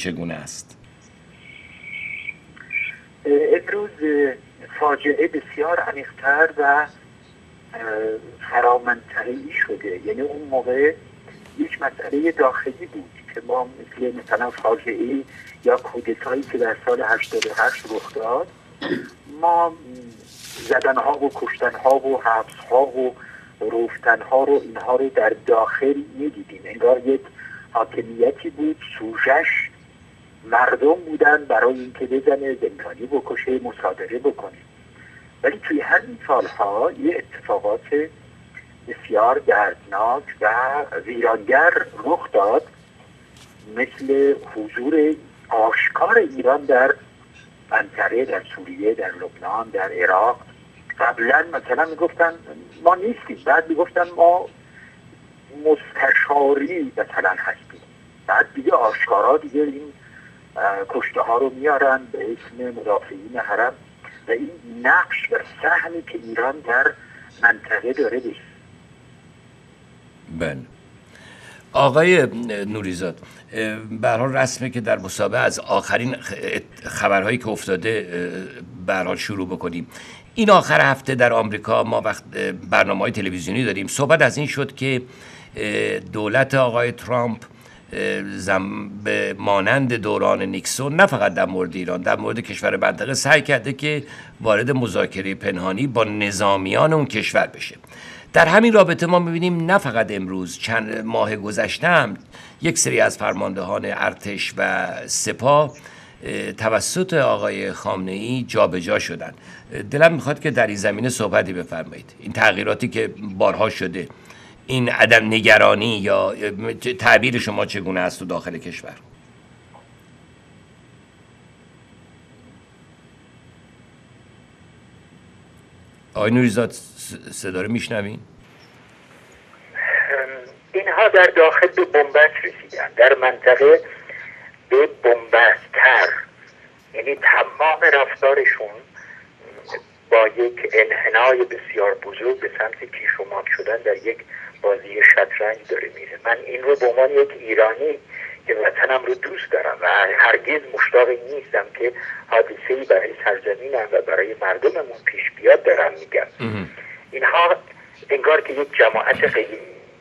چگونه است؟ امروز فاجعه بسیار عمیق‌تر و فرامنطقه‌ای شده. یعنی اون موقع یک مسئله داخلی بود که ما مثلا فاجعه یا کودتایی که در سال 88 رخ داد، ما زدنها و کشتنها و حبسها و روفتنها رو اینها رو در داخل میدیدیم. انگار یک حاکمیتی بود، سوژش مردم بودن برای اینکه بزنه، زندانی بکشه، مصادره بکنه. ولی توی همین سالها یه اتفاقات بسیار دردناک و ویرانگر رخ داد، مثل حضور آشکار ایران در منطقه، در سوریه، در لبنان، در عراق. قبلا مثلا میگفتن ما نیستیم، بعد میگفتن ما مستشاری مثلا هستیم، بعد دیگه آشکارا دیگه این کشته ها رو میارن به اسم مدافعین حرم و این نقش و سهمی که ایران در منطقه داره بشه. بله آقای نوریزاد، به هر حال رسمه که در مسابقه از آخرین خبرهایی که افتاده به هر حال شروع بکنیم. این آخر هفته در آمریکا ما وقت برنامه‌های تلویزیونی داریم، صحبت از این شد که دولت آقای ترامپ به مانند دوران نیکسون نه فقط در مورد ایران، در مورد کشور منطقه سعی کرده که وارد مذاکره پنهانی با نظامیان اون کشور بشه. در همین رابطه ما می‌بینیم نه فقط امروز، چند ماه گذشته هم یک سری از فرماندهان ارتش و سپاه توسط آقای خامنه‌ای جابجا شدند. دلم میخواد که در این زمینه صحبتی بفرمایید. این تغییراتی که بارها شده، این عدم نگرانی یا تعبیر شما چگونه است تو داخل کشور؟ آقای نوریزاد صدا رو میشنوین؟ اینها در داخل به بنبست رسیدن، در منطقه به بنبست‌تر، یعنی تمام رفتارشون با یک انحنای بسیار بزرگ به سمت کیشومات شدن در یک بازی شطرنج داره میره. من این رو به عنوان یک ایرانی که وطنم رو دوست دارم و هرگز مشتاق نیستم که حادثه‌ای برای سرزمینم و برای مردممون پیش بیاد دارم میگم. اینها انگار که یک جماعت غیر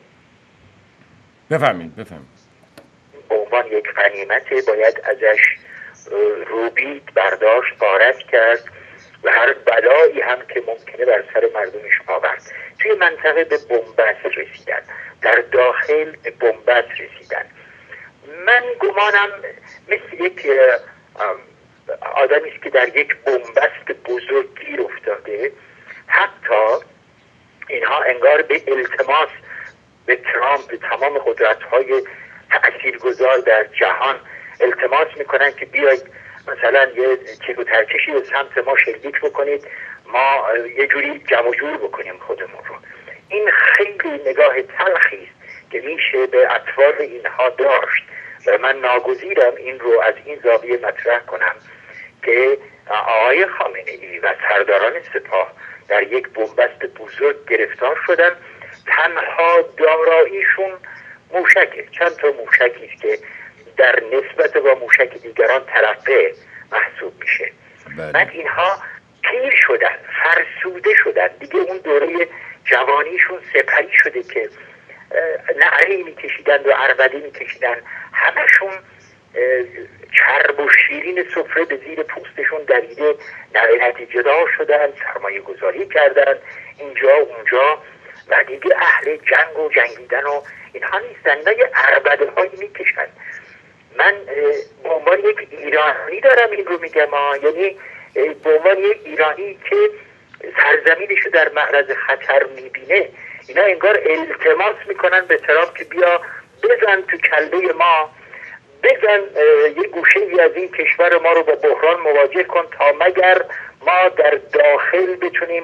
بفهمید به عنوان یک غنیمت باید ازش روبید، برداشت، غارت کرد و هر بلایی هم که ممکنه بر سر مردمش آورد. توی منطقه به بنبست رسیدن، در داخل به بنبست رسیدن. من گمانم مثل یک آدمی است که در یک بنبست بزرگ گیر افتاده. حتی اینها انگار به التماس به ترامپ، به تمام قدرت‌های تأثیرگذار در جهان التماس میکنن که بیاید مثلا یه چیز و ترکشی به سمت ما شلیک بکنید، ما یه جوری جمع و جور بکنیم خودمون رو. این خیلی نگاه تلخی است که میشه به اطوار اینها داشت و من ناگزیرم این رو از این زاویه مطرح کنم که آقای خامنه‌ای و سرداران سپاه در یک بنبست بزرگ گرفتار شدن. تنها داراییشون موشکه، چند تا موشکی است که در نسبت با موشک دیگران ترقه محسوب میشه. بعد اینها پیر شدن، فرسوده شدن، دیگه اون دوره جوانیشون سپری شده که نعره میکشیدن و عربده میکشیدن. همشون چرب و شیرین سفره به زیر پوستشون دریده، در نتیجه دار شدن، سرمایه گذاری کردن اینجا اونجا و دیگه اهل جنگ و جنگیدن و اینها نیستن، نه یه عربده هایی میکشن. من به عنوان یک ایرانی دارم این رو میگم، یعنی به عنوان یک ایرانی که سرزمینشو در معرض خطر میبینه، اینا انگار التماس میکنن به ترامپ که بیا بزن تو کله ما، بزن یه گوشه ای از این کشور ما رو با بحران مواجه کن تا مگر ما در داخل بتونیم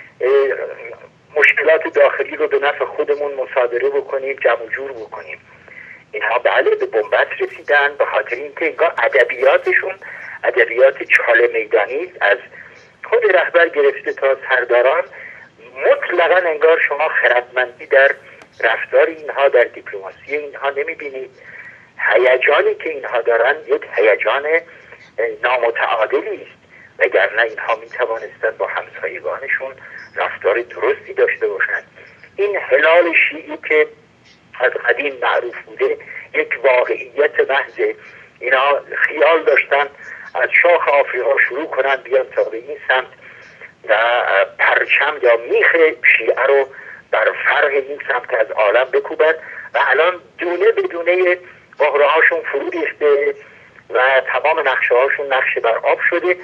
مشکلات داخلی رو به نفع خودمون مصادره بکنیم، جمع جور بکنیم. اینها بله به بنبست رسیدن به خاطر اینکه انگار ادبیاتشون ادبیات چاله میدانی از خود رهبر گرفته تا سرداران. مطلقا انگار شما خردمندی در رفتار اینها، در دیپلماسی اینها نمیبینید. هیجانی که اینها دارن یک هیجان نامتعادلی است، وگرنه اینها می توانستن با همسایگانشون رفتار درستی داشته باشند. این هلال شیعی که از قدیم معروف بوده یک واقعیت محضه. اینا خیال داشتن از شاخ آفریقا شروع کنن بیان تا به این سمت و پرچم یا میخ شیعه رو بر فرق این سمت از عالم بکوبن و الان دونه به دونه مهره هاشون فرو ریخته و تمام نقشه هاشون نقشه بر آب شده.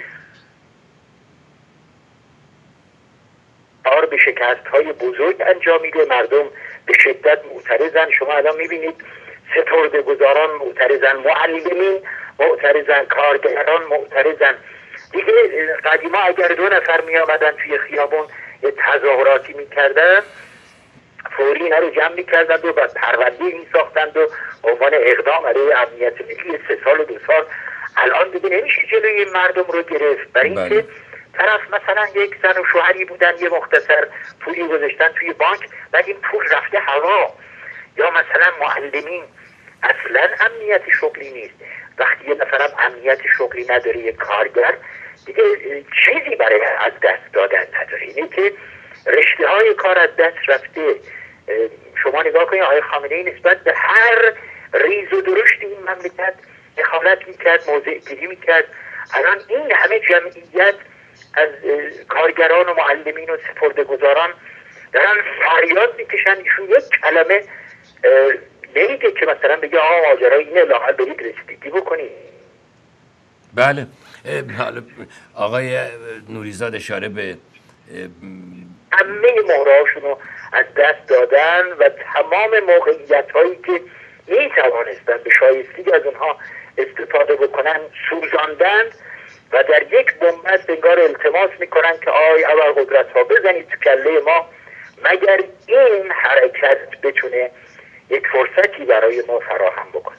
به شکست های بزرگ انجام میده، مردم به شدت معترضن. شما الان میبینید سترده گذاران معترضن، معلمین معترضن، کارگران معترضن. دیگه قدیما اگر 2 نفر می آمدن توی خیابون تظاهراتی میکردن، فوری اینا رو جمع میکردند و بعد پرونده میساختند و عنوان اقدام علیه امنیت ملی 3 سال و 2 سال. الان دیگه نمیشه جلوی این مردم رو گرفت، برای اینکه طرف مثلا یک زن و شوهری بودن، یه مختصر پولی گذاشتن توی بانک، بعد این پول رفته هوا. یا مثلا معلمین اصلا امنیت شغلی نیست. وقتی یه نفرم امنیت شغلی نداره، یه کارگر دیگه چیزی برای از دست دادن نداره. اینه که رشته های کار از دست رفته. شما نگاه کنید آقای خامنه‌ای نسبت به هر ریز و درشت این مملکت دخالت میکرد، موضع گیری میکرد. الان این همه جمعیت از کارگران و معلمین و سپرده‌گذاران دارن فریاد میکشن، ایشون یک کلمه نمیگه که مثلا بگه ماجرای اینه، لااقل برید رسیدگی بکنید. بله. حالا آقای نوریزاد اشاره به همه مهرهاشون رو از دست دادن و تمام موقعیت هایی که می توانستن به شایستگی از اونها استفاده بکنن سوزاندن و در یک بنبست انگار التماس میکنن که ابرقدرت ها بزنید تو کله ما، مگر این حرکت بتونه یک فرصتی برای ما فراهم بکنه.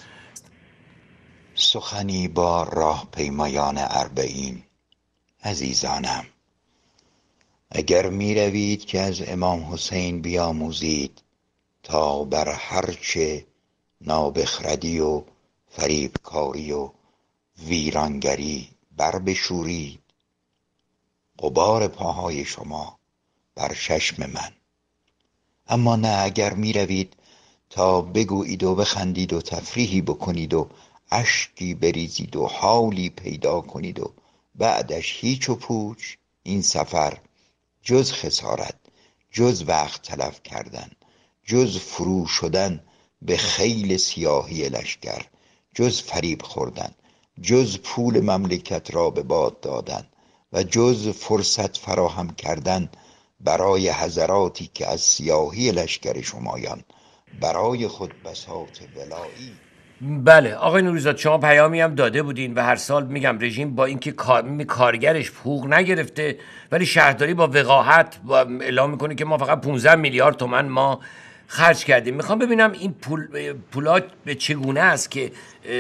سخنی با راهپیمایان اربعین. عزیزانم، اگر می روید که از امام حسین بیاموزید تا بر هرچه نابخردی و فریبکاری و ویرانگری بر بشورید، غبار پاهای شما بر چشم من. اما نه، اگر می روید تا بگویید و بخندید و تفریحی بکنید و اشکی بریزید و حالی پیدا کنید و بعدش هیچ و پوچ، این سفر جز خسارت، جز وقت تلف کردن، جز فرو شدن به خیل سیاهی لشکر، جز فریب خوردن، جز پول مملکت را به باد دادن و جز فرصت فراهم کردن برای حضراتی که از سیاهی لشکر شمایان برای خود بساط ولایی. بله آقای نوریزاد، شما پیامی هم داده بودین و هر سال میگم رژیم با اینکه کارگرش حقوق نگرفته ولی شهرداری با وقاحت اعلام میکنه که ما فقط 15 میلیارد تومان ما خرج کردیم. میخوام ببینم این پولات به چگونه است که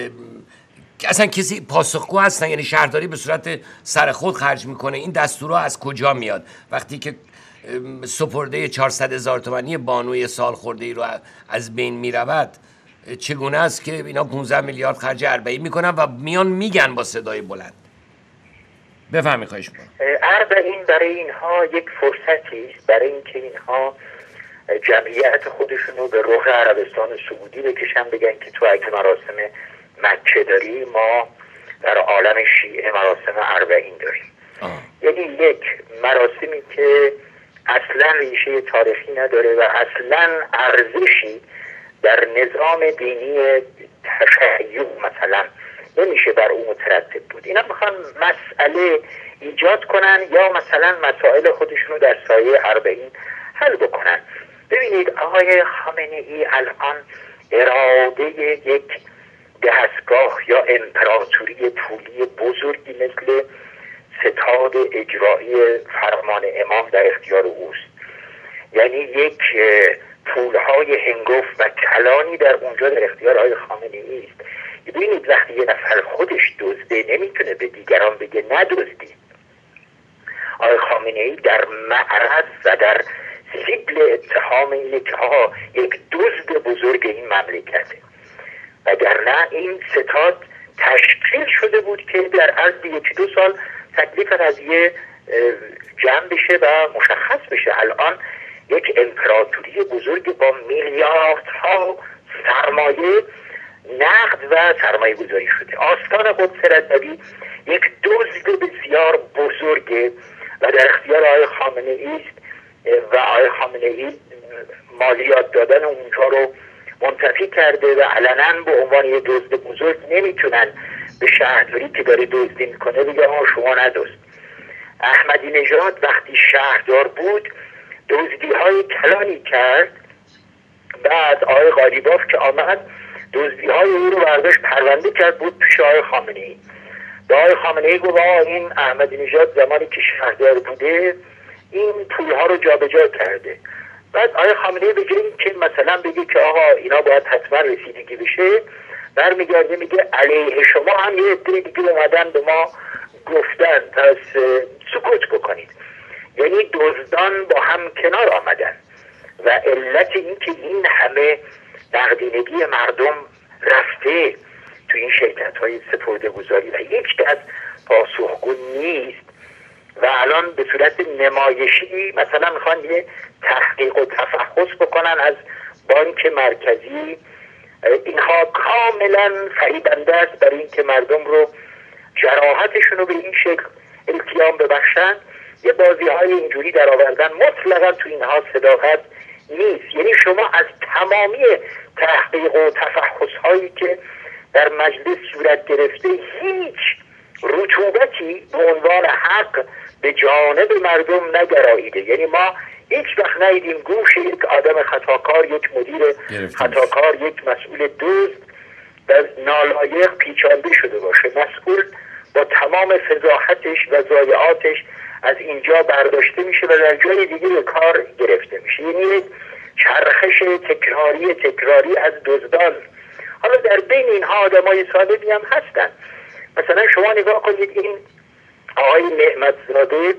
اصلا کسی پاسخگو هستن؟ یعنی شهرداری به صورت سر خود خرج میکنه، این دستورها از کجا میاد وقتی که سپرده 400,000 تومانی بانوی سال خورده ای رو از بین میرود؟ چگونه است که اینا 15 میلیارد خرج اربعین میکنن و میان میگن با صدای بلند؟ بفهمی خواهش میکنم. اربعین برای اینها یک فرصتی است برای اینکه اینها جمعیت خودشون رو به رخ عربستان سعودی بکشن، بگن که تو اگه مراسم مکه داری، ما در عالم شیعه مراسم اربعین داریم. یعنی یک مراسمی که اصلا ریشه تاریخی نداره و اصلا ارزشی در نظام دینی تشیع مثلا نمیشه بر اون مترتب بود. اینا میخوان مسئله ایجاد کنن یا مثلا مسائل خودشون رو در سایه اربعین حل بکنن. ببینید آقای خامنه‌ای الان اراده یک دستگاه یا امپراتوری پولی بزرگی مثل ستاد اجرایی فرمان امام در اختیار اوست. یعنی یک پولهای هنگفت و کلانی در اونجا در اختیار آقای خامنه‌ای است. ببینید وقتی یه نفر خودش دزده نمیتونه به دیگران بگه ندزدی. آقای خامنه‌ای در معرض و در سیبل اتهام اینه که یک دزد بزرگ این مملکته وگرنه این ستاد تشکیل شده بود که در عرض 1-2 سال تکلیف قضیه جمع بشه و مشخص بشه. الان یک امپراتوری بزرگ با میلیاردها سرمایه نقد و سرمایه گذاری شده. آستان قدس رضوی یک دزد بسیار بزرگه و در اختیار آقای خامنه ای است و آقای خامنه ای مالیات دادن اونجا رو منتفی کرده و علنا به عنوان یک دزد بزرگ نمیتونن به شهرداری که داره دزدی میکنه بگه ما شما ندزد. احمدی نژاد وقتی شهردار بود دزدی های کلانی کرد، بعد آقای قالیباف که آمد دزدی های او رو برداشت پرونده کرد بود پیش آقای خامنه ای. به آقای خامنه ای گفت این احمدی نژاد زمانی که شهردار بوده این پول ها رو جابجا کرده. بعد آقای خامنه ای به جای اینکه مثلا بگه که آقا اینا باید حتما رسیدگی بشه، برمیگرده میگه علیه شما هم یه عده دیگه اومدن به ما گفتن پس سکوت بکنید. یعنی دزدان با هم کنار آمدن و علت این که این همه نقدینگی مردم رفته تو این شرکت های سپرده گذاری و یک کس پاسخگو نیست و الان به صورت نمایشی مثلا میخوان یه تحقیق و تفحص بکنن از بانک مرکزی. اینها کاملا فریبنده است برای اینکه مردم رو جراحتشون رو به این شکل التیام ببخشن. یه بازی های اینجوری در آوردن، مطلقا تو اینها صداقت نیست. یعنی شما از تمامی تحقیق و تفحص هایی که در مجلس صورت گرفته هیچ رطوبتی به عنوان حق به جانب مردم نگراییده. یعنی ما هیچ وقت ندیدیم گوش یک آدم خطاکار، یک مدیر خطاکار، یک مسئول دزد در نالایق پیچانده شده باشه. مسئول با تمام فضاحتش و ضایعاتش از اینجا برداشته میشه و در جای دیگه به کار گرفته میشه. یعنی یک چرخش تکراری از دزدان. حالا در بین اینها آدمای سالمی هم هستن. مثلا شما نگاه کنید این آقای نعمتزاده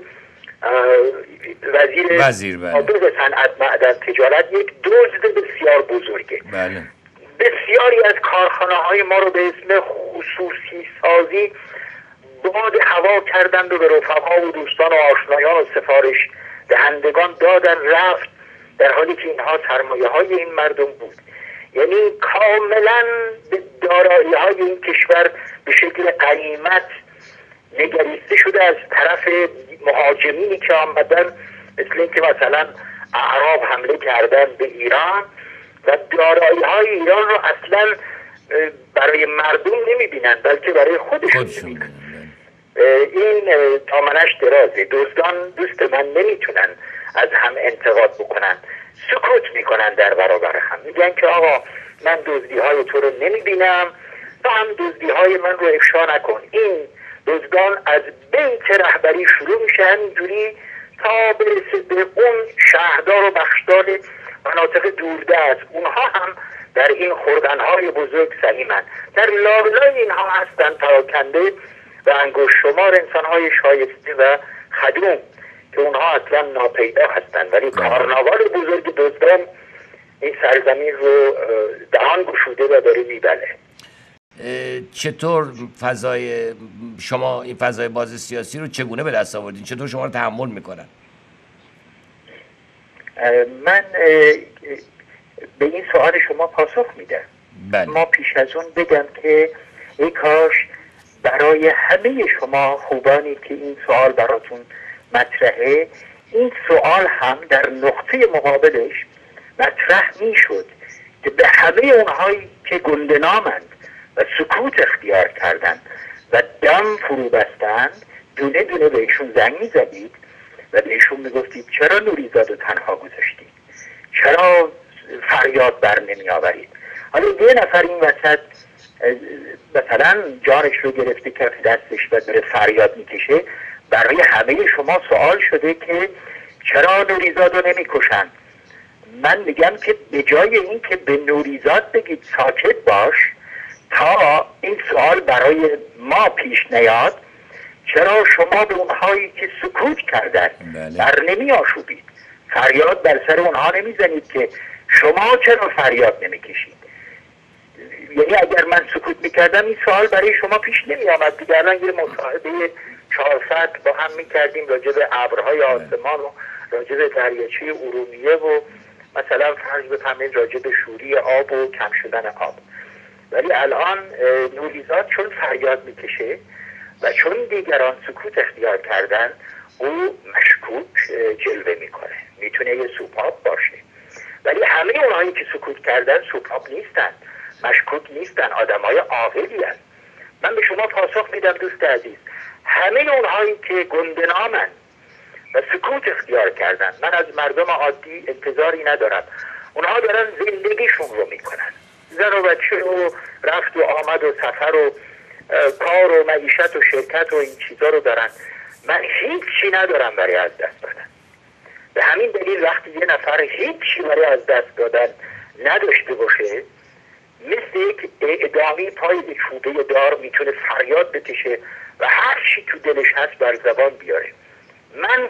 وزیر صنعت معدن تجارت یک دزد بسیار بزرگه. بله. بسیاری از کارخانه های ما رو به اسم خصوصی سازی باد هوا کردند و به رفقا و دوستان و آشنایان و سفارش دهندگان دادن رفت، در حالی که اینها سرمایه های این مردم بود. یعنی کاملا به دارایی های این کشور به شکل غنیمت نگریسته شده از طرف مهاجمینی که آمدن، مثل اینکه مثلا اعراب حمله کردن به ایران و دارایی های ایران رو اصلا برای مردم نمیبینن بلکه برای خودشون میبینن. این دامنش درازه. دزدان دوست من نمیتونن از هم انتقاد بکنن، سکوت میکنن در برابر هم، میگن که آقا من دزدی های تو رو نمیبینم، تو هم دزدی های من رو افشا نکن. این دزدان از بیت رهبری شروع میشه همینجوری تا برسه به اون شهردار و بخشدار مناطق دوردست. اونها هم در این خوردنهای بزرگ سهیمن. در لابلای اینها هستن پراکنده و انگشت شمار انسانهای شایسته و خدوم که اونها اصلا ناپیدا هستن، ولی کارناوال بزرگ دزدان این سرزمین رو دهان گشوده و داره میبله. چطور فضای شما این فضای باز سیاسی رو چگونه به دست آوردین؟ چطور شما رو تحمل میکنن؟ من به این سوال شما پاسخ میدم. بله. ما پیش از اون بگم که ای کاش برای همه شما خوبانی که این سوال براتون مطرحه، این سوال هم در نقطه مقابلش مطرح میشد که به همه اونهایی که گنده‌نامند و سکوت اختیار کردند و دم فرو بستند دونه دونه بهشون زنگ میزدید و بهشون میگفتید چرا نوریزاد رو تنها گذاشتید، چرا فریاد بر نمی آورید. حالا یه نفر این وسط مثلا جانش رو گرفته کف دستش و داره فریاد میکشه، برای همه شما سوال شده که چرا نوریزاد رو نمی کشن. من میگم که به جای این که به نوریزاد بگید ساکت باش تا این سوال برای ما پیش نیاد، چرا شما به اونهایی که سکوت کردن بر نمی آشوبید، فریاد بر سر اونها نمی زنید که شما چرا فریاد نمی کشید. یعنی اگر من سکوت میکردم این سوال برای شما پیش نمی آمد دیگه. الان یه مصاحبه 4 ساعت با هم میکردیم راجع به ابرهای آسمان و راجع به دریاچه ارومیه و مثلا فرض بفهمید راجع به شوری آب و کم شدن آب. ولی الان نوریزاد چون فریاد میکشه و چون دیگران سکوت اختیار کردن، او مشکوک جلوه میکنه. میتونه یه سوپاپ باشه، ولی همه اونهایی که سکوت کردن سوپاپ نیستن، مشکوک نیستن، آدمای عاقلی هستن. من به شما پاسخ میدم دوست عزیز، همه اونهایی که گنده‌نامن و سکوت اختیار کردن، من از مردم عادی انتظاری ندارم. اونها دارن زندگیشون رو میکنن، زن و بچه و رفت و آمد و سفر و کار و معیشت و شرکت و این چیزا رو دارن. من هیچی ندارم برای از دست دادن. به همین دلیل وقتی یه نفر هیچی برای از دست دادن نداشته باشه، مثل یک اعدامی پای چوبه دار میتونه فریاد بکشه و هر چی تو دلش هست بر زبان بیاره. من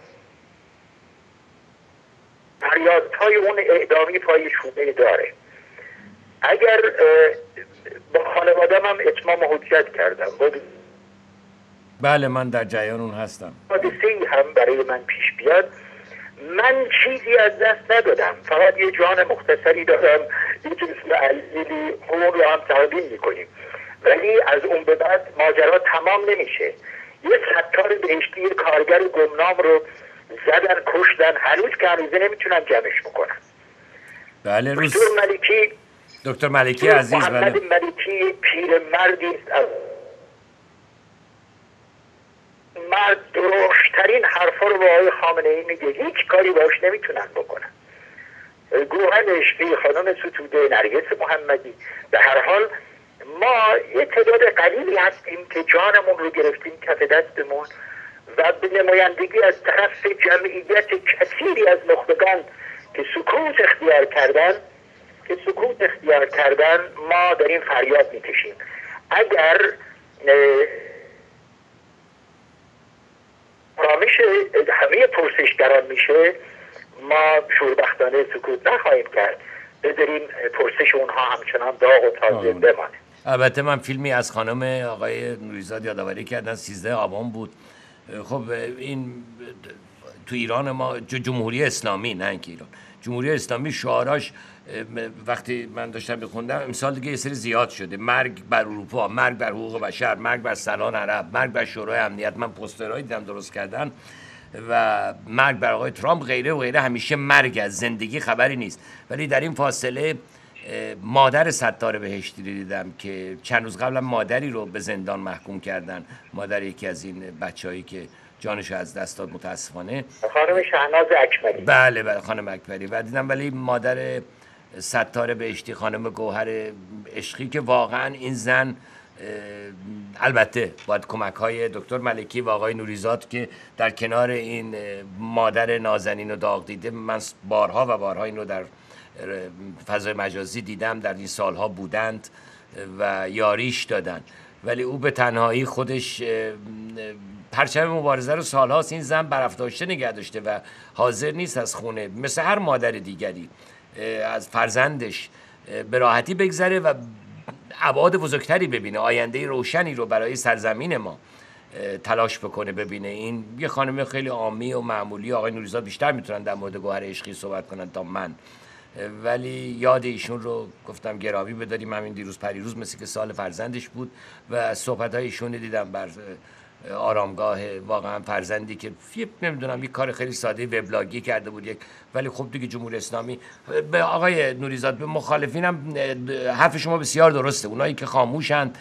فریادهای اون اعدامی پای چوبه داره. اگر با خانوادم هم اتمام حجت کردم، بله من در جریان اون هستم، حادثه‌ای هم برای من پیش بیاد، من چیزی از دست ندادم، فقط یه جان مختصری دارم، یه جسم عزیزی، اون رو هم تحویل میکنیم. ولی از اون به بعد ماجرا تمام نمیشه. یه ستار بهشتی کارگر گمنام رو زدن کشتن، هنوز که هنوزه نمیتونن جمعش بکنن. بله دکتر ملکی عزیز، محمد ملکی پیر مردی است، مرد درشترین حرفا رو با آقای خامنه ای میگه، هیچ کاری باش نمیتونن بکنن. گوهر عشقی، خانم ستوده، نرگس محمدی، به هر حال ما یه تعداد قلیلی هستیم که جانمون رو گرفتیم کف دستمون و به نمایندگی از طرف جمعیت کثیری از نخبگان که سکوت اختیار کردن ما داریم فریاد میکشیم. اگر آرامش همه پرسشگران میشه، ما شوربختانه سکوت نخواهیم کرد، بذاریم پرسش اونها همچنان داغ و تازه بمانه. البته من فیلمی از خانم آقای نوریزاد یادآوری کردن، 13 آبان بود. خب این تو ایران ما جمهوری اسلامی، نه اینکه ایران، جمهوری اسلامی شعاراش وقتی من داشتم می‌خوندم امسال دیگه یه سری زیاد شده: مرگ بر اروپا، مرگ بر حقوق بشر، مرگ بر سلان عرب، مرگ بر شورای امنیت. من پوسترهایی دیدم درست کردن و مرگ بر آقای ترامپ، غیره و غیره. همیشه مرگ، از زندگی خبری نیست. ولی در این فاصله مادر ستار بهشتی رو دیدم که چند روز قبل مادری رو به زندان محکوم کردن، مادر یکی از این بچه‌هایی که جانش از دست داد متاسفانه، خانم شهناز اکبری. بله خانم اکبری. و دیدم ولی مادر ستار بهشتی، خانم گوهر عشقی، که واقعا این زن البته باید کمک‌های دکتر ملکی و آقای نوریزاد که در کنار این مادر نازنین و داغ دیده، من بارها و بارها این رو در فضای مجازی دیدم، در این سالها بودند و یاریش دادن. ولی او به تنهایی خودش پرچم مبارزه رو سالهاست این زن برافراشته نگه داشته و حاضر نیست از خونه مثل هر مادر دیگری از فرزندش به راحتی بگذره و ابعاد بزرگتری ببینه، آینده روشنی رو برای سرزمین ما تلاش بکنه ببینه. این یه خانم خیلی عامی و معمولی، آقای نوریزاد بیشتر میتونن در مورد گوهر عشقی صحبت کنن تا من، ولی یاد ایشون رو گفتم گرامی بداریم. همین دیروز پریروز مثل که سال فرزندش بود و صحبت‌های ایشون دیدم بر آرامگاه واقعا فرزندی که نمیدونم یک کار خیلی ساده وبلاگی کرده بود ولی خب دیگه جمهوری اسلامی. به آقای نوریزاد، به مخالفینم حرف شما بسیار درسته. اونایی که خاموشند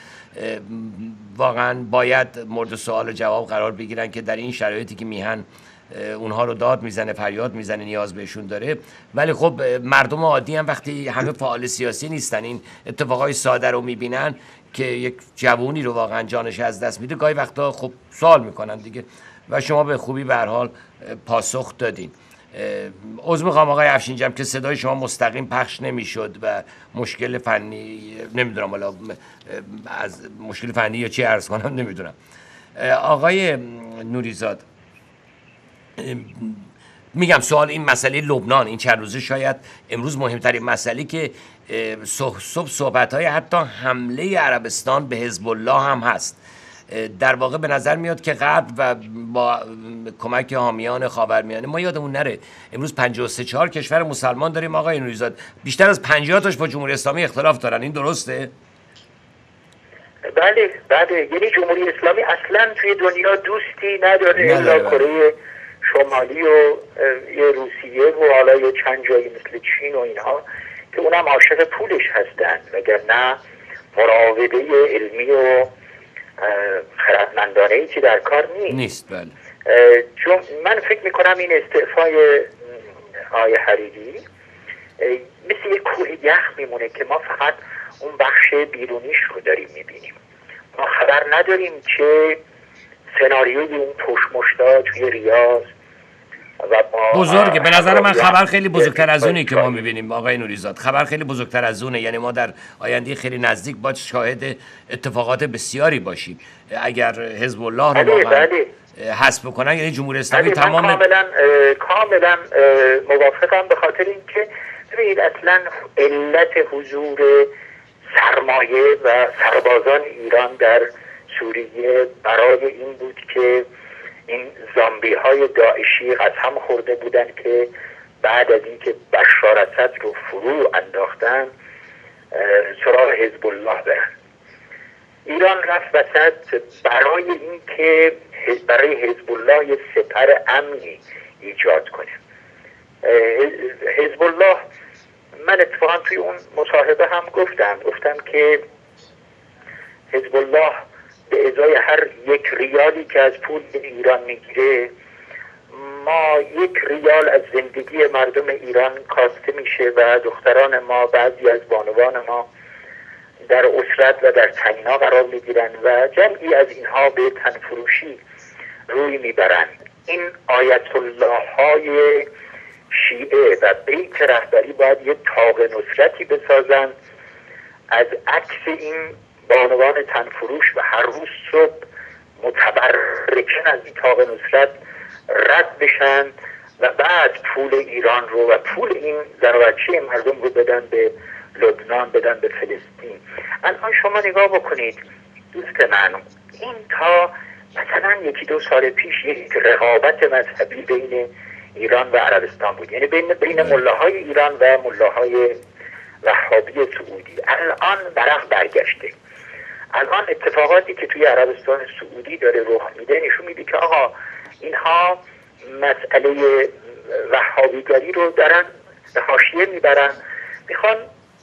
واقعا باید مورد سوال و جواب قرار بگیرن که در این شرایطی که میهن اونها رو داد میزنه، فریاد میزنه، نیاز بهشون داره. ولی خب مردم عادی هم وقتی همه فعال سیاسی نیستن، این اتفاقای ساده رو میبینن که یک جوونی رو واقعا جانش از دست میده، گاهی وقتا خب سوال میکنن دیگه و شما به خوبی به هر حال پاسخ دادین. عذر میخوام آقای افشینجم که صدای شما مستقیم پخش نمیشد و مشکل فنی، نمیدونم حالا از مشکل فنی یا چی عرض کنم نمیدونم. آقای نوریزاد، میگم سوال این مسئله لبنان این چند روزه شاید امروز مهمترین مسئله که صبح صحبت‌های حتی حمله عربستان به حزب الله هم هست. در واقع به نظر میاد که غرب و با کمک حامیان خاورمیانه، ما یادمون نره امروز 53 کشور مسلمان داریم آقای نوری‌زاد، بیشتر از 50 تاش با جمهوری اسلامی اختلاف دارن. این درسته؟ بله یعنی جمهوری اسلامی اصلا توی دنیا دوستی نداره الا کره شمالی و یه روسیه و حالا یه چند جایی مثل چین و اینها که اونم عاشق پولش هستن، وگرنه مراوده علمی و خردمندانه‌ای که در کار نیست. بله. چون من فکر میکنم این استعفای آقای حریری مثل یک کوه یخ میمونه که ما فقط اون بخش بیرونیش رو داریم میبینیم، ما خبر نداریم که سناریوی اون پشمشتا توی ریاض و بزرگه. به نظر من خبر خیلی بزرگتر از اونی که ما میبینیم آقای نوری‌زاد، خبر خیلی بزرگتر از اونه. یعنی ما در آینده خیلی نزدیک باید شاهد اتفاقات بسیاری باشیم اگر حزب الله رو واقعا حذف بکنن. یعنی جمهوری اسلامی تمام کاملا موافقم، به خاطر اینکه ببینید اصلا علت حضور سرمایه و سربازان ایران در سوریه برای این بود که این زامبی های داعشی قسم خورده بودن که بعد از اینکه بشار اسد رو فرو انداختن سراغ حزب الله برن. ایران رفت وسط برای اینکه برای حزب الله یه سپر امنی ایجاد کنه. حزب الله، من اتفاقا توی اون مصاحبه هم گفتم که حزب الله به ازای هر 1 ریالی که از پول ایران میگیره، ما 1 ریال از زندگی مردم ایران کاسته میشه و دختران ما، بعضی از بانوان ما در اسرت و در تنگنا قرار میگیرن و جمعی از اینها به تنفروشی روی میبرن. این آیت الله های شیعه و بیت رهبری باید یه طاق نصرتی بسازن از عکس این بانوان تنفروش و هر روز صبح متبرکن از این طاق نصرت رد بشن و بعد پول ایران رو و پول این زن و بچه مردم رو بدن به لبنان، بدن به فلسطین. الان شما نگاه بکنید دوست من، این تا مثلا 1-2 سال پیش یک رقابت مذهبی بین ایران و عربستان بود، یعنی بین ملاهای ایران و ملاهای وهابی سعودی. الان ورق برگشته. الان اتفاقاتی که توی عربستان سعودی داره رخ میده نشون میده که آقا اینها مسئله وهابیگری رو دارن به حاشیه میبرن، میخوان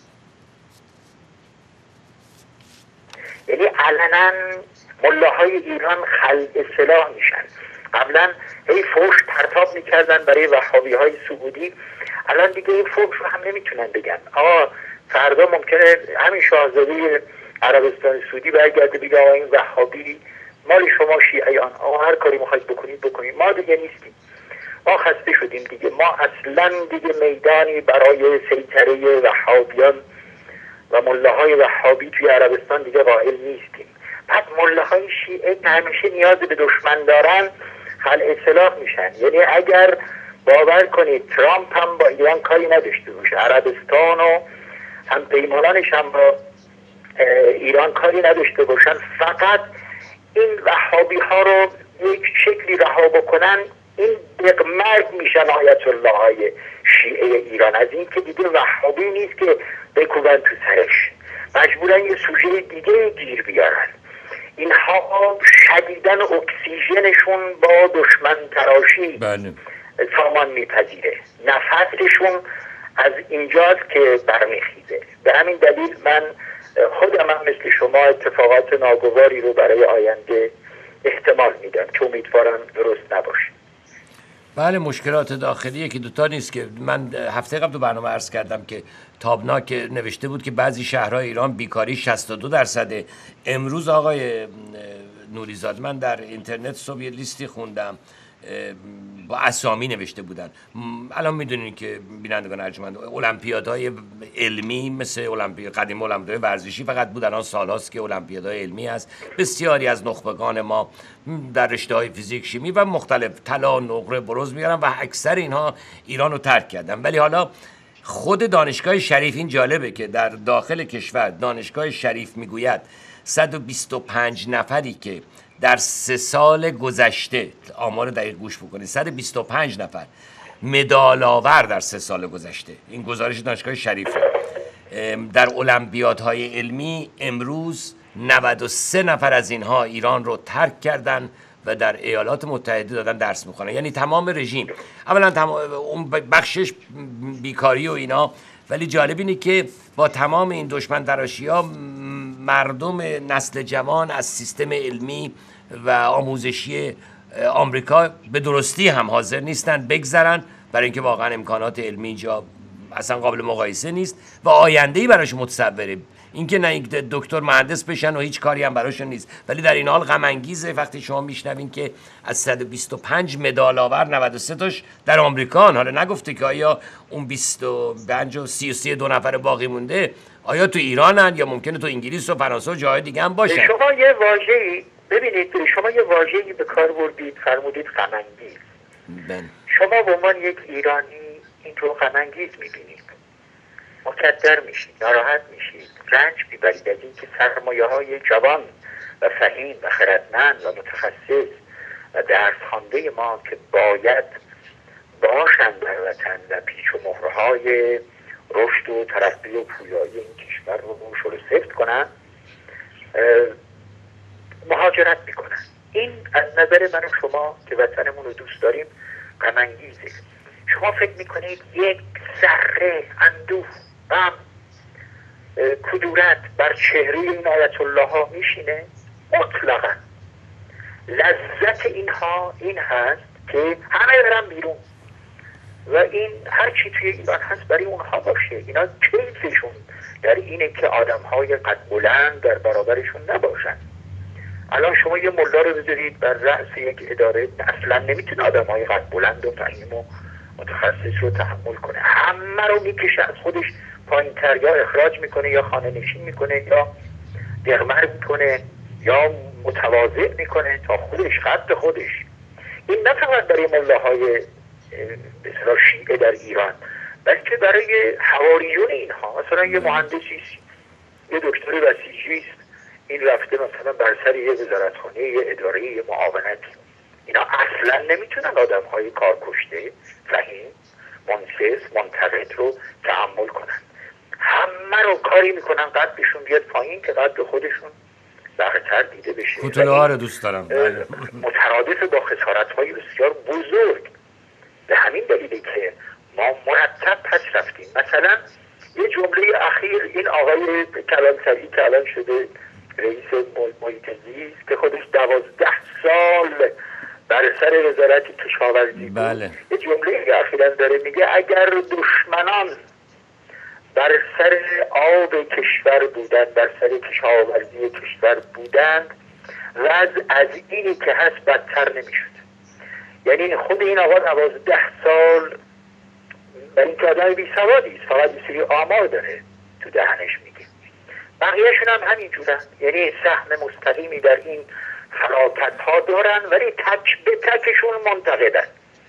یعنی علنا ملاهای ایران خلع سلاح میشن. قبلا هی فوش پرتاب میکردن برای وهابی های سعودی، الان دیگه این فوش رو هم نمیتونن بگن. فردا ممکنه همین شاهزاده عربستان سعودی برگرده بگه آقا این وهابی مال شما شیعیان، هر کاری میخواید بکنید، ما دیگه نیستیم، ما خسته شدیم دیگه، ما اصلا دیگه میدانی برای سیطره وهابیان و ملاهای وهابی توی عربستان دیگه قائل نیستیم. بعد ملاهای شیعه همیشه نیاز به دشمن دارن، خلع سلاح میشن. یعنی اگر باور کنید ترامپ هم با ایران کاری نداشته باشه، عربستان و هم پیمانانش هم با ایران کاری نداشته باشن، فقط این وهابی ها رو یک شکلی رها بکنن، این مرگ میشن آیت الله های شیعه ایران. از این که دیگه وهابی نیست که بکوبن تو سرش، مجبورن یه سوژه دیگه گیر بیارن. اینها شدیدن اکسیژنشون با دشمن تراشی سامان میپذیره، نفسشون از اینجاست که برمیخیزه. به همین دلیل من خودم هم مثل شما اتفاقات ناگواری رو برای آینده احتمال میدم که امیدوارم درست نباشه. بله، مشکلات داخلی یکی دوتا نیست که من هفته قبل تو برنامه عرض کردم که تابناک نوشته بود که بعضی شهرهای ایران بیکاری 62%. امروز آقای نوری‌زاد من در اینترنت صبح یه لیستی خوندم با اسامی نوشته بودن. الان میدونین که بینندگان ارجمند المپیادهای علمی مثل قدیم المپیادهای ورزشی فقط بودن، الان سالهاست که المپیادهای علمی هست. بسیاری از نخبگان ما در رشته‌های فیزیک، شیمی و مختلف طلا، نقره، برنز میارن و اکثر اینها ایران رو ترک کردن. ولی حالا خود دانشگاه شریف، این جالبه که در داخل کشور دانشگاه شریف میگوید 125 نفری که در 3 سال گذشته، آمار دقیق گوش بکنید، 125 نفر مدال آور در 3 سال گذشته، این گزارش دانشگاه شریف در المپیادهای علمی، امروز 93 نفر از اینها ایران رو ترک کردن و در ایالات متحده دادن درس میخونن. یعنی تمام رژیم، اولا اون بخشش بیکاری و اینا، ولی جالب اینه که با تمام این دشمن تراشی‌ها مردم نسل جوان از سیستم علمی و آموزشی آمریکا به درستی هم حاضر نیستن بگذرن، برای اینکه واقعا امکانات علمی اینجا اصلا قابل مقایسه نیست و آینده‌ای براش متصوره. اینکه نه دکتر مهندس بشن و هیچ کاری هم براشون نیست. ولی در این حال غم انگیزه وقتی شما میشنوین که از 125 مدال آور 93 تاش در آمریکان. حالا نگفته که آیا اون 25 و 32 نفر باقی مونده آیا تو ایرانن یا ممکنه تو انگلیس و فرانسه و جای دیگه هم باشن. شما یه واژه‌ای ببینید، شما یه واژه‌ای به کار بردید، فرمودید غم انگیز. شما به عنوان یک ایرانی این رو غم انگیز می‌بینید، مکدر میشید، ناراحت میشید، رنج میبرید از اینکه سرمایه‌های جوان و فهیم و خردمند و متخصص و درس خوانده ما که باید باشند در وطن و پیچ و مهرهای رشد و ترقی و پویایی این کشور رو شل و سفت کنن، مهاجرت میکنن. این از نظر من و شما که وطنمون رو دوست داریم غم انگیزه. شما فکر میکنید یک ذره اندوه، غم، کدورت بر چهره این آیت الله ها میشینه؟ مطلقا. لذت اینها این هست که همه برن بیرون و این هر چی توی ایران هست برای اونها باشه. اینا کیفشون در اینه که آدم های قد بلند در برابرشون نباشن. الان شما یه ملا رو بذارید بر رأس یک اداره، اصلا نمیتونه آدم های قد بلند و فهیم و متخصص رو تحمل کنه. همه رو میکشه از خودش پایین تر، یا اخراج میکنه یا خانه نشین میکنه یا دغمر میکنه یا متواضع میکنه تا خودش قد خودش. این نه فقط برای ملاهای بسیار شیعه در ایران، بلکه برای حواریون اینها. مثلا یه مهندسی یه دکتر بسیجی است، این رفته مثلا بر سر یه وزارتخانه، یه اداره، یه معاونت. اینا اصلا نمیتونن آدم های کار کشته، فهیم، منصف، منتقد رو تحمل کنن. همه رو کاری میکنن قدشون بیاد پایین که قد خودشون برتر دیده بشه. کوتوله ها رو دوست دارم. مترادف با خسارت های بسیار بزرگ. به همین دلیله که ما مرتب پس رفتیم. مثلا یه جمله اخیر این آقای کلانتری که الان شده رئیس محیط زیست که خودش 12 سال بر سر وزارت کشاورزی بود، بله. یه جمله اخیراً داره میگه اگر دشمنان بر سر آب کشور بودند، بر سر کشاورزی کشور بودند، وضع از اینی که هست بدتر نمیشد. یعنی خود این آقا 12 سال برای این که آدم بی سوادی است، فقط یه سری آمار داره تو دهنش میگه. بقیهشون هم همینجورن، یعنی سهم مستقیمی در این فلاکت ها دارن، ولی تک به تکشون منتقدن،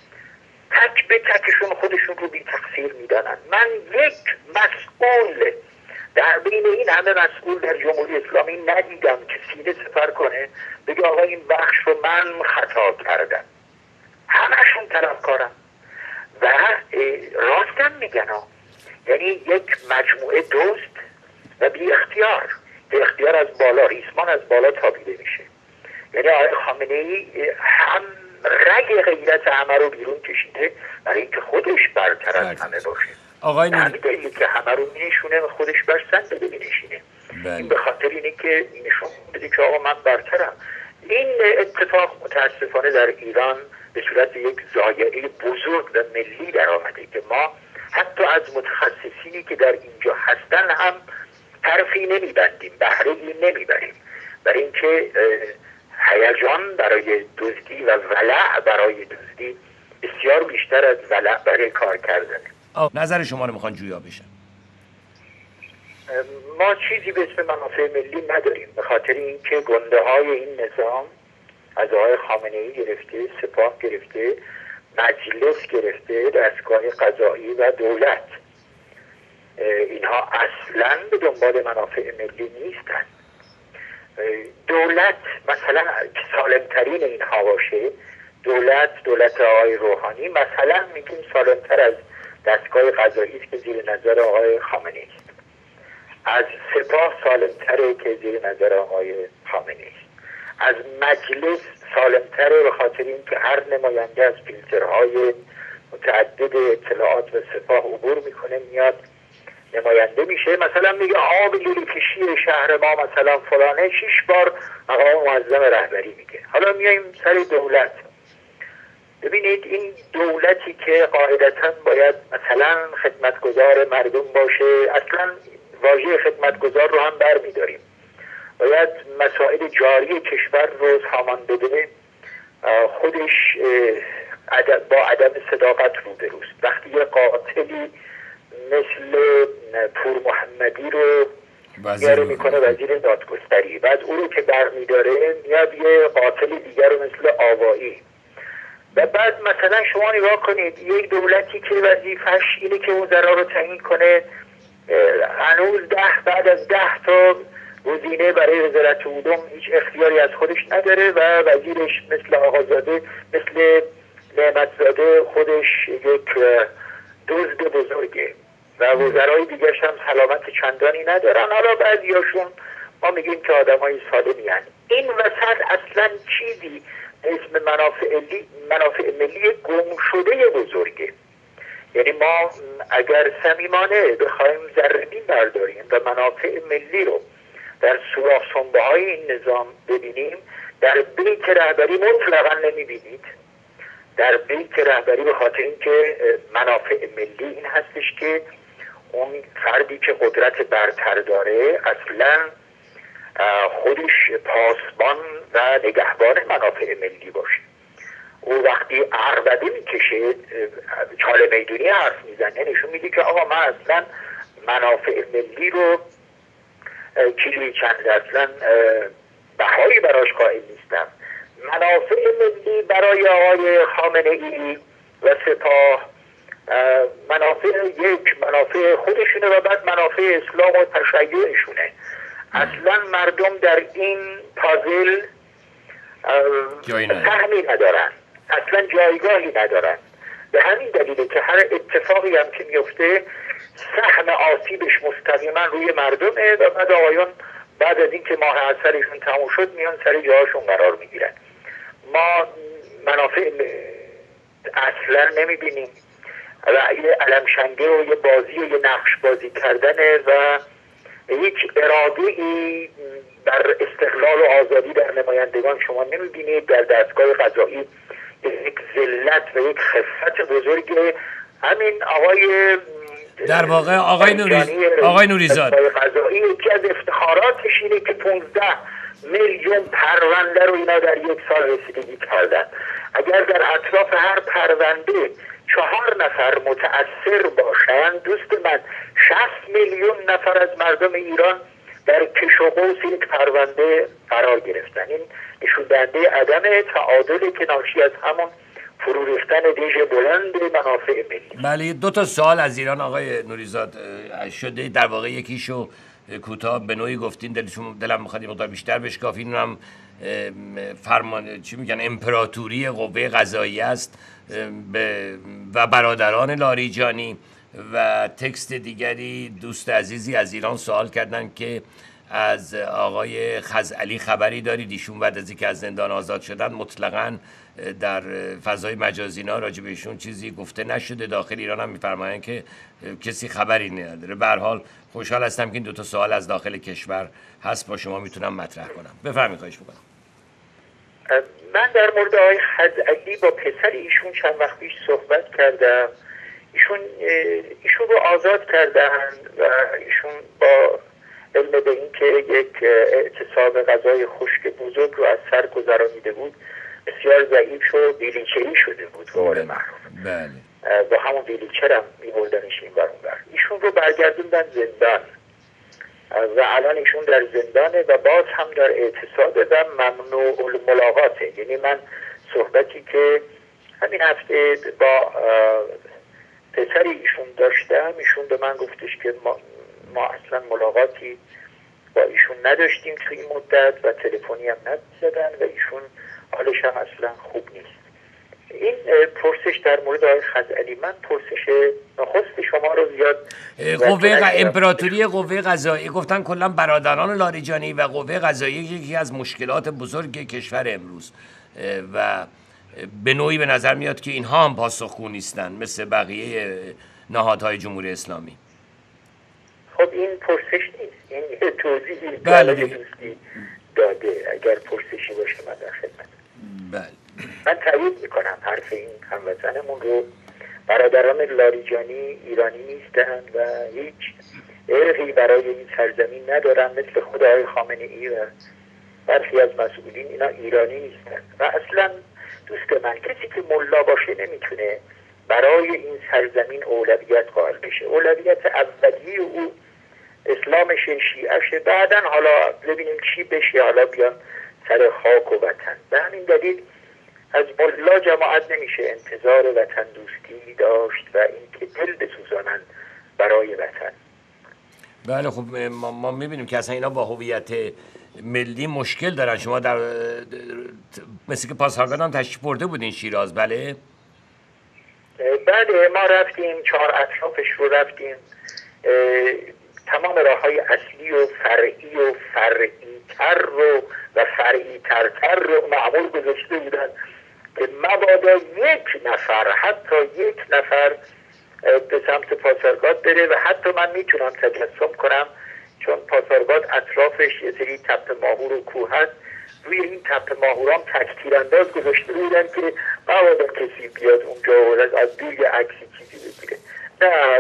تک به تکشون خودشون رو بی تقصیر میدانن. من یک مسئول در بین این همه مسئول در جمهوری اسلامی ندیدم که سینه سپر کنه بگه آقا این بخش رو من خطا کردم. همشون طرفکارن و راستم میگن ها. یعنی یک مجموعه دوست و بی اختیار، اختیار از بالا، ریسمان از بالا تابیده میشه. یعنی آقای خامنه ای هم رگ غیرت همه رو بیرون کشیده برای اینکه خودش برتر از همه باشه. آقای همین دلیلی که همه رو مینشونه و خودش بر سنده بینشینه. این به خاطر اینه که نشون بده که آقا من برترم. این اتفاق متاسفانه در ایران به صورت یک ضایعه بزرگ و ملی در آمده که ما حتی از متخصصینی که در اینجا هستن هم حرفی نمیبندیم، بهره‌ای نمیبریم، برای اینکه هیجان برای دزدی و ولع برای دزدی بسیار بیشتر از ولع برای کار کردنه. نظر شما رو میخوان جویا بشن. ما چیزی به اسم منافع ملی نداریم، به خاطر اینکه گنده های این نظام از آقای خامنه‌ای گرفته، سپاه گرفته، مجلس گرفته، دستگاه قضایی و دولت، اینها اصلا به دنبال منافع ملی نیستن. دولت مثلا سالمترین اینها باشه، دولت آقای روحانی مثلا میگیم سالمتر از دستگاه قضایی است که زیر نظر آقای خامنه‌ای است، از سپاه سالمتره که زیر نظر آقای خامنه‌ای است، از مجلس سالمتره به خاطر اینکه هر نماینده از فیلترهای متعدد اطلاعات و سپاه عبور میکنه، میاد نماینده میشه، مثلا میگه آب لولیکشی شهر ما مثلا فلانه 6 بار مقام معظم رهبری میگه. حالا میایم سر دولت. ببینید این دولتی که قاعدتا باید مثلا خدمتگزار مردم باشه، اصلا واژه خدمتگزار رو هم بر میداریم، باید مسائل جاری کشور رو سامان بده، خودش با عدم صداقت روبروست. وقتی یه قاتلی مثل پور محمدی رو میاره میکنه وزیر دادگستری، بعد او رو که برمیداره میاد یه قاتل دیگر رو مثل آوایی، و بعد مثلا شما نگاه کنید یک دولتی که وظیفش اینه که وزرا رو تعیین کنه، هنوز بعد از 10 تا گزینه برای وزارت علوم هیچ اختیاری از خودش نداره و وزیرش مثل آقازاده، مثل نعمتزاده خودش یک دزد بزرگه و وزرای دیگرش هم سلامت چندانی ندارن. حالا بعضیاشون ما میگیم که آدمای سالمی هستن. این وسط اصلا چیزی اسم منافع ملی گم شده بزرگه. یعنی ما اگر صمیمانه بخوایم ذره‌بین برداریم و منافع ملی رو در سوراخ سنبه های این نظام ببینیم، در بیت رهبری مطلقا نمیبینید. در بیت رهبری به خاطر اینکه منافع ملی این هستش که اون فردی که قدرت برتر داره اصلا خودش پاسبان و نگهبان منافع ملی باشه. او وقتی عربده میکشه، چاله میدونی حرف میزنه، نشون میده که آقا من اصلا منافع ملی رو کیلوی چند اصلا بهایی براش قائل نیستم. منافع ملی برای آقای خامنه‌ای و سپاه منافع خودشونه و بعد منافع اسلام و تشیعشونه. اصلا مردم در این پازل سهمی ندارن، اصلا جایگاهی ندارن. به همین دلیله که هر اتفاقی هم که میفته سهم آسیبش مستقیما روی مردمه و بعد آقایان بعد از اینکه ماه عسلشون تموم شد میان سر جاهاشون قرار میگیرن. ما منافع اصلا نمیبینیم و یه علمشنگه و یه بازی و یه نقش بازی کردنه و هیچ اراده ای بر استقلال و آزادی در نمایندگان شما نمیبینید. در دستگاه قضایی یک ذلت و یک خفت بزرگ. همین آقای در واقع آقای نوریزاد قضایی یکی از افتخاراتش اینه که 15 میلیون پرونده رو اینا در یک سال رسیدگی کردن. اگر در اطراف هر پرونده 4 نفر متأثر باشند، دوست من 60 میلیون نفر از مردم ایران در کش و قوس یک پرونده قرار گرفتن. این نشون دهنده عدم تعادلی که ناشی از همون فرو ریختن دیژ بلند منافع ملی. بله، 2 سوال از ایران آقای نوریزاد شده. در واقع یکیشو کوتاه به نوعی گفتین، دلم میخواد مقدار بیشتر بشکافین. هم فرمان چی میگن امپراتوری قوه قضاییه است و برادران لاریجانی. و تکست دیگری دوست عزیزی از ایران سوال کردن که از آقای خزعلی خبری دارید؟ ایشون بعد از اینکه از زندان آزاد شدن مطلقاً در فضای مجازی راجع بهشون چیزی گفته نشده. داخل ایران هم میفرمایند که کسی خبری نداره. به هر حال خوشحال هستم که این 2 سوال از داخل کشور هست با شما میتونم مطرح کنم. بفرمایید. خواهش میکنم. من در مورد آقای خزعلی با پسر ایشون چند وقت پیش صحبت کردم. ایشون رو آزاد کردن و ایشون با علم به این که یک اعتصاب غذای خشک بزرگ رو از سر گذرانیده بود، بسیار ضعیف و بیلیچه‌ای شده بود به قول معروف. بله. با همون بیلیچر هم می‌بردنش این ور اون ور. ایشون رو برگردوندن زندان و الان ایشون در زندانه و باز هم در اعتصابه و ممنوع الملاقاته. یعنی من صحبتی که همین هفته با پسری ایشون داشتم، ایشون به من گفتش که ما اصلا ملاقاتی با ایشون نداشتیم توی این مدت و تلفنی هم نزدن و ایشون حالش هم اصلا خوب نیست. این پرسش در مورد آقای خزعلی، من پرسش نخست شما رو زیاد امپراتوری قوه قضاییه گفتن کلا برادران لاریجانی و قوه قضاییه یکی از مشکلات بزرگ کشور امروز و به نوعی به نظر میاد که اینها هم پاسخگو نیستن مثل بقیه نهادهای جمهوری اسلامی. خب این پرسش نیست، این یه توضیحی بله دوستی داده. اگر پرسشی باشه من در خدمت. بله. من تایید میکنم حرف این هموطنمون رو. برادران لاریجانی ایرانی نیستند و هیچ ارقی برای این سرزمین ندارن، مثل خود آقای خامنه‌ای و برخی از مسئولین اینا ایرانی نیستند. و اصلا دوست من، کسی که ملا باشه نمیتونه برای این سرزمین اولویت قائل بشه. اولویت اولیه او اسلامشه، شیعشه، بعدن حالا ببینیم چی بشه، حالا بیان سر خاک و وطن. به همین دلیل از ملا جماعت نمیشه انتظار وطن دوستی داشت و اینکه دل بسوزانند برای وطن. بله خب ما میبینیم که اصلا اینا با هویت ملی مشکل دارن. شما در مثل که پاسارگاد هم تشریف برده بودین شیراز؟ بله بله، ما رفتیم، 4 اطرافش رو رفتیم، تمام راههای اصلی و فرعی تر و فرعی تر رو معمول گذاشته بودن که مبادا یک نفر، حتی یک نفر به سمت پاسارگاد بره. و حتی من میتونم تجسم کنم، چون پاسارگاد اطرافش یه سری تپه ماهور و کوه هست، روی این تپه ماهورام تکتیر انداز گذاشته بودن که مبادا کسی بیاد اونجا و از دور یه عکسی چیزی بگیره. نه،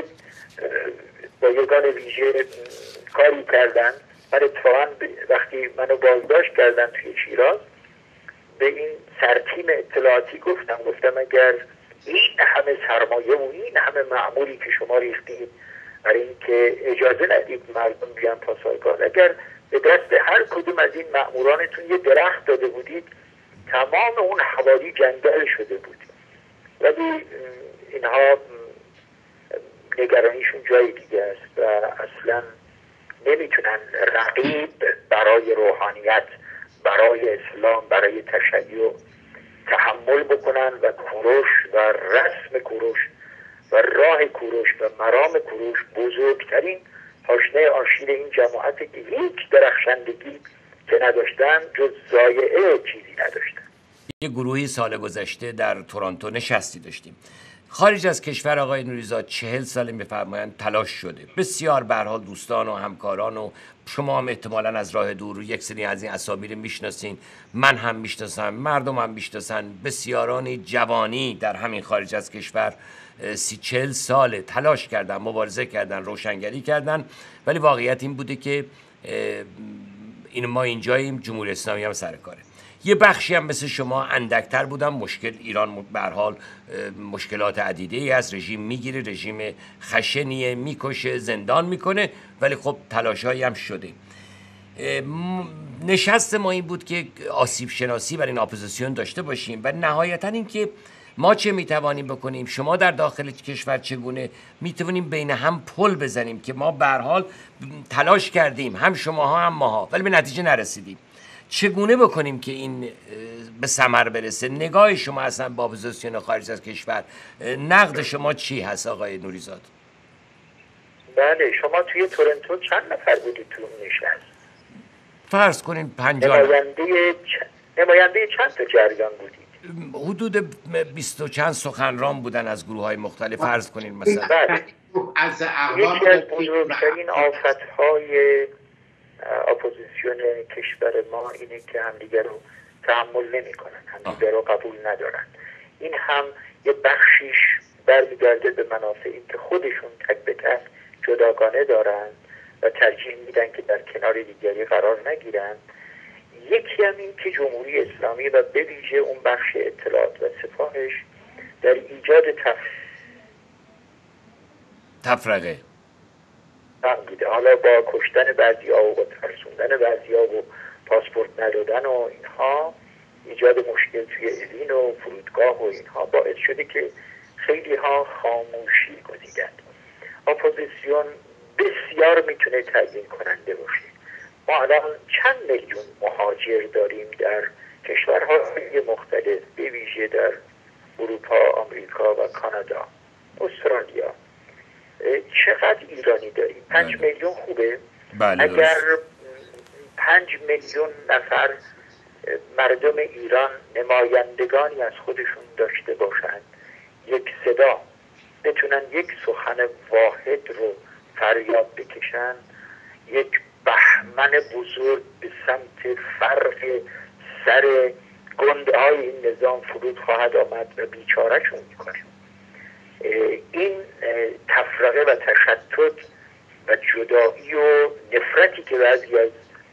با یگان ویژه کاری کردن. من اتفاقا وقتی منو بازداشت کردن توی شیراز به این سرتیم اطلاعاتی گفتم اگر این همه سرمایه و این همه معمولی که شما ریختید برای اینکه اجازه ندید مردم بیان پاسارگاد، اگر به دست هر کدوم از این مأمورانتون یه درخت داده بودید، تمام اون حوالی جنگل شده بود. ولی اینها نگرانیشون جای دیگه است و اصلا نمیتونن رقیب برای روحانیت، برای اسلام، برای تشیع تحمل بکنن و کوروش و رسم کوروش و راه کوروش و مرام کوروش بزرگترین پاشنه آشیل این جماعته که هیچ درخشندگی که نداشتن جز ضایعه چیزی نداشتن. یه گروهی سال گذشته در تورنتو نشستی داشتیم خارج از کشور. آقای نوریزاد 40 سال میفرمایند تلاش شده، بسیار به هر حال دوستان و همکاران و شما هم احتمالاً از راه دور یک سری از این اسامی رو میشناسین، من هم میشناسم، مردم هم میشناسن، بسیارانی جوانی در همین خارج از کشور 30-40 سال تلاش کردن، مبارزه کردن، روشنگری کردن. ولی واقعیت این بوده که این ما اینجاییم، جمهوری اسلامی هم سر کاره. یه بخشی هم مثل شما اندکتر بودن. مشکل ایران به هر حال مشکلات عدیده‌ای است، رژیم میگیره، رژیم خشنیه، میکشه، زندان میکنه، ولی خب تلاشایی هم شده. نشست ما این بود که آسیب شناسی برای این اپوزیسیون داشته باشیم و نهایتا این که ما چه میتوانیم بکنیم، شما در داخل کشور چگونه میتونیم بین هم پل بزنیم که ما به هر حال تلاش کردیم، هم شماها هم ماها، ولی به نتیجه نرسیدیم. چگونه بکنیم که این به ثمر برسه؟ نگاه شما اصلا با اپوزیسیون خارج از کشور، نقد شما چی هست آقای نوریزاد؟ بله، شما توی تورنتو چند نفر بودید تو نشست؟ فرض کنین 50 نماینده چند تا جریان بودید؟ حدود 20 و چند سخنران بودن از گروه‌های مختلف. فرض کنین مثلا از یکی از بزرگترین آفت‌های اپوزیسیون کشور ما اینه که همدیگر رو تحمل نمی کنن، همدیگر رو قبول ندارن. این هم یه بخشیش برمیگرده به منافعی که خودشون تک به تک جداگانه دارن و ترجیح میدن که در کنار دیگری قرار نگیرن. یکی هم این که جمهوری اسلامی و به ویژه اون بخش اطلاعات و سپاهش در ایجاد تفرقه بوده، حالا با کشتن بعضی‌ها و با ترسوندن بعضی‌ها و پاسپورت ندادن و اینها، ایجاد مشکل توی اوین و فرودگاه و اینها باعث شده که خیلی ها خاموشی گزیدند. اپوزیسیون بسیار میتونه تعیین کننده باشه. ما الان چند میلیون مهاجر داریم در کشورهای مختلف، به ویژه در اروپا، آمریکا و کانادا، استرالیا. چقدر ایرانی داریم؟ 5 میلیون خوبه؟ بله اگر درست. 5 میلیون نفر مردم ایران نمایندگانی از خودشون داشته باشند، یک صدا بتونن یک سخن واحد رو فریاد بکشن، یک بهمن بزرگ به سمت فرق سر گنده های این نظام فرود خواهد آمد و بیچارهشون میکنه. این تفرقه و تشتت و جدایی و نفرتی که بعضی از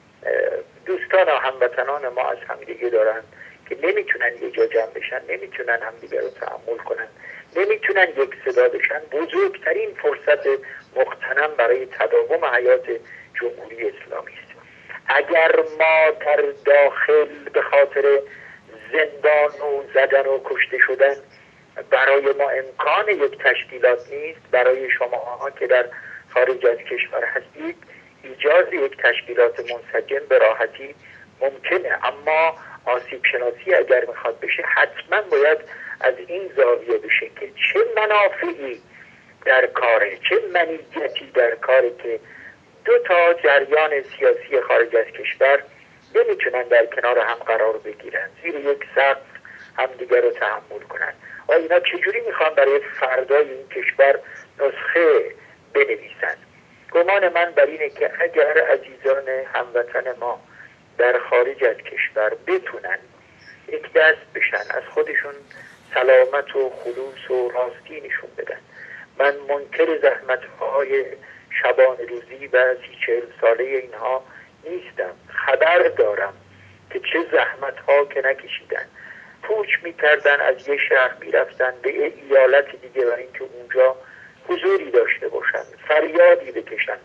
دوستان و هموطنان ما از همدیگه دارن که نمیتونن یه جا جمع بشن، نمیتونن همدیگه رو تحمل کنن، نمیتونن یک صدا بشن، بزرگترین فرصت مغتنم برای تداوم حیات جمهوری اسلامی است. اگر ما در داخل به خاطر زندان و زدن و کشته شدن برای ما امکان یک تشکیلات نیست، برای شما که در خارج از کشور هستید ایجاد یک تشکیلات منسجم به راحتی ممکنه، اما آسیب شناسی اگر میخواد بشه حتما باید از این زاویه بشه که چه منافعی در کاره، چه منیتی در کاره که دو تا جریان سیاسی خارج از کشور نمیتونن در کنار هم قرار بگیرن، زیر یک سقف همدیگر رو تحمل کنن. و اینا چجوری میخوان برای فردای این کشور نسخه بنویسن؟ گمان من بر اینه که اگر عزیزان هموطن ما در خارج از کشور بتونن یک دست بشن، از خودشون سلامت و خلوص و راستی نشون بدن. من منکر زحمت‌های شبان روزی و 30-40 ساله اینها نیستم، خبر دارم که چه زحمت‌ها که نکشیدن، کوچ می‌کردن، از یه شهر می‌رفتن به ایالت دیگه برای اینکه اونجا حضوری داشته باشن، فریادی بکشن.